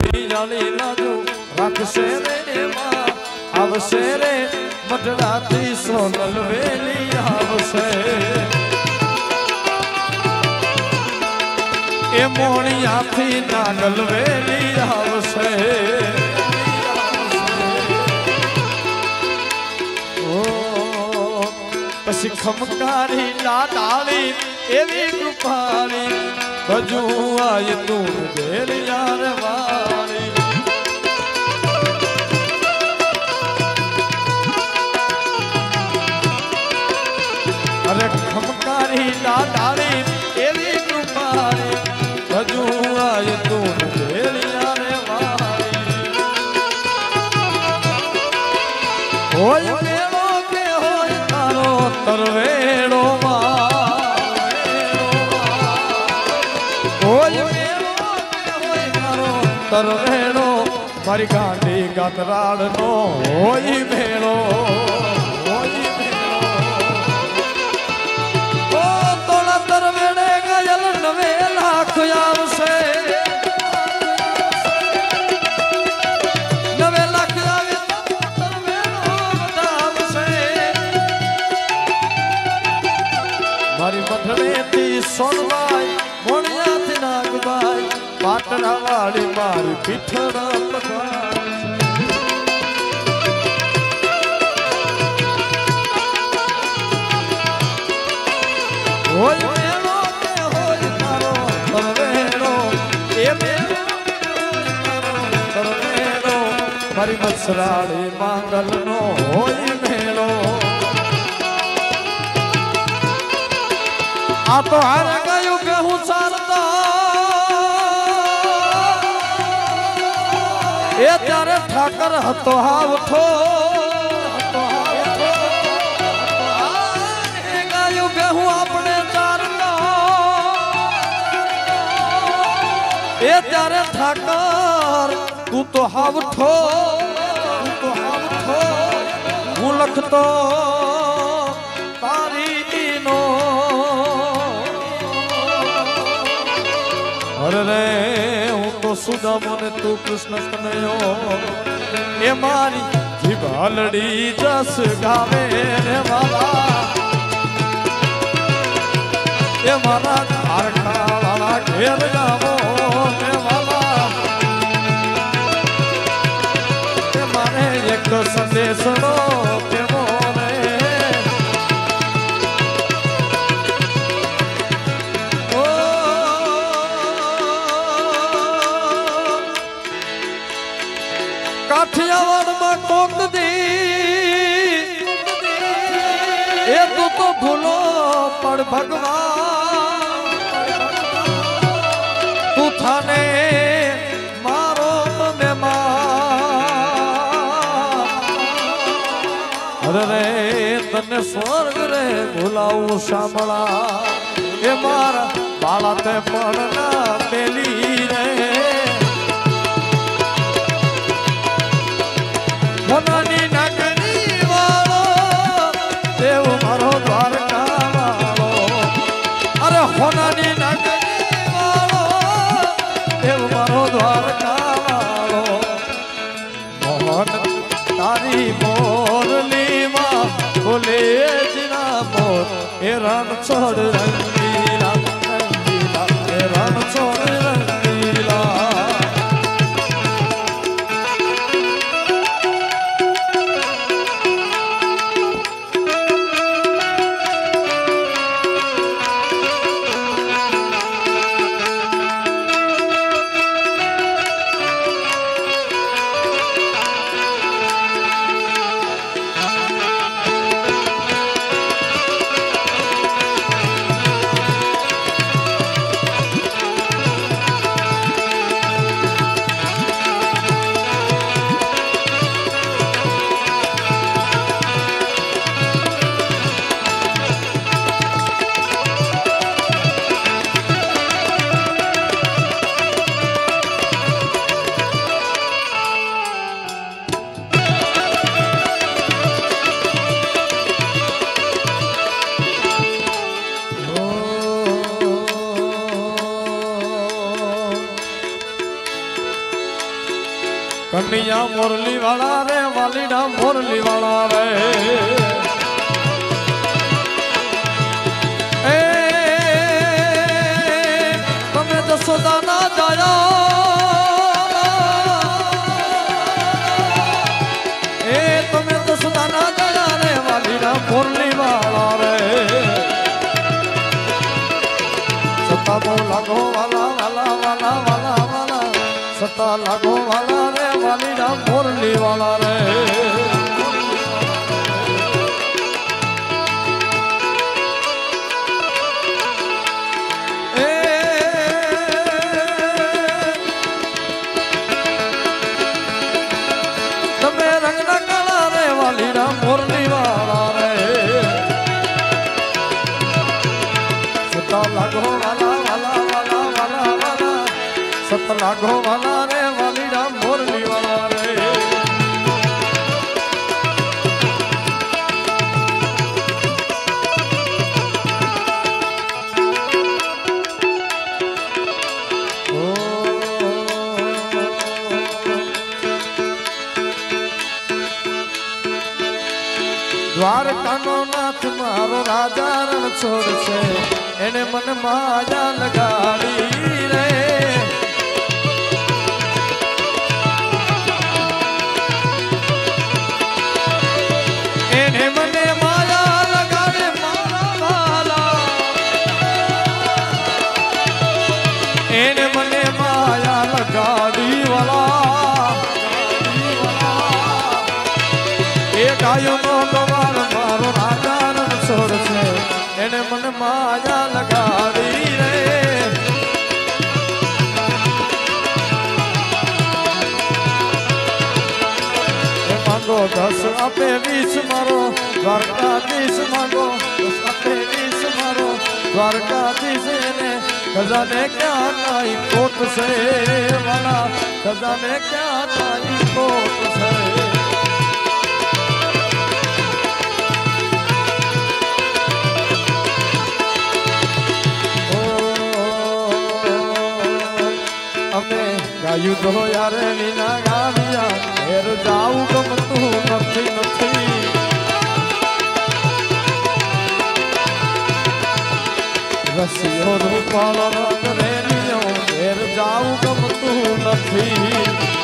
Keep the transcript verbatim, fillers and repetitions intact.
जाली लाजू रख शेरे मां आवसे रे मटराती सोनल वेली आवसे ए मोणिया थी नागल वेली आवसे पछी खमकारी लाडाली एवी कृपाली बजू आय तू देर यार वाली अरे खमकारी लाडाली एवी कृपाली बजू आय तू देर यार वाली होय मेलो के होय तारो तरवेड़ो तरवेड़ो मारी गांडी गतराड़ नो होई भेड़ो होई भेड़ो ओ तोला तरवेड़े गयल नवे लाख आवसे नवे लाख आवे तरवेड़ो बतावसे मारी मठड़े थी सोनबाई मोणिया थी नागबाई पाटना वाली मारी पिठड़ा होय मेलो के होय तारो तरवेड़ो ए मेलो तरवेड़ो मारी मसराड़ी मांगल नो होय मेलो आ तो हार गयो गेहूं सारता ए त्यारे ठाकर हतो हावठो गायो गेहूं अपने चारना ए त्यारे ठाकर तू तो हावठो तू तो हावठो हूँ लखतो तारी नो अरे रे तो सुदामन तू कृष्ण कन्हैयो ए मारी जीवालड़ी जस गावे रे वाला ए मारा कारखा वाला घेर गावो रे वाला ए मारे एक संदेश नो के मोरे काठियावाड़ में कोक दी ए तू तो भूलो पड़ भगवान तू थाने मारो में अरे रे तने स्वर्ग रे भुलाऊ श्यामला ए मारा बाला ते पड़ना पेली रे होनानी नगरी वालो देव मारो द्वारका वालो अरे होनानी नगरी वालो देव मारो द्वारका वालो मोहन तारी मोरली मां बोले जिना मोर ए रण छोड़ रंगीला रंगीला ए रण छोड़ रंगीला कन्हैया मुरली वाला रे वालीडा मुरली वाला रे ए तमे जसोदा ना जाया ए तमे जसोदा ना जाया रे वालीडा मुरली वाला रे सता लागो वाला वाला वाला वाला वाला सता लागो वाला रे वालीडा मुरली वाला रे ए तमे रंग ना काला रे वालीडा मुरली वाला रे सता लागो वाला वाला वाला वाला वाला सत लागो वाला रे वालीडा मुरली वाला रे ओ द्वारका नो नाथ मारो राजा रण छोड़ से एने मन माया लगाड़ी रे एने मने माया लगाड़े मारा वाला एने मने माया लगाड़ी वाला एक आयु नो गवार मारो राजा रण छोड़ से एने मन माया लगाड़ी रे मांगो दस आपे बीस मारो द्वारकाधीश मांगो दस आपे बीस मारो द्वारकाधीश ने खजाने क्या नाई कोट से वाला खजाने क्या नाई कोट से गायु तो यार मीना गाविया हेर जाऊ गम तू नथी नथी रसियो रूपाल रंग रे लियो हेर जाऊ गम तू नथी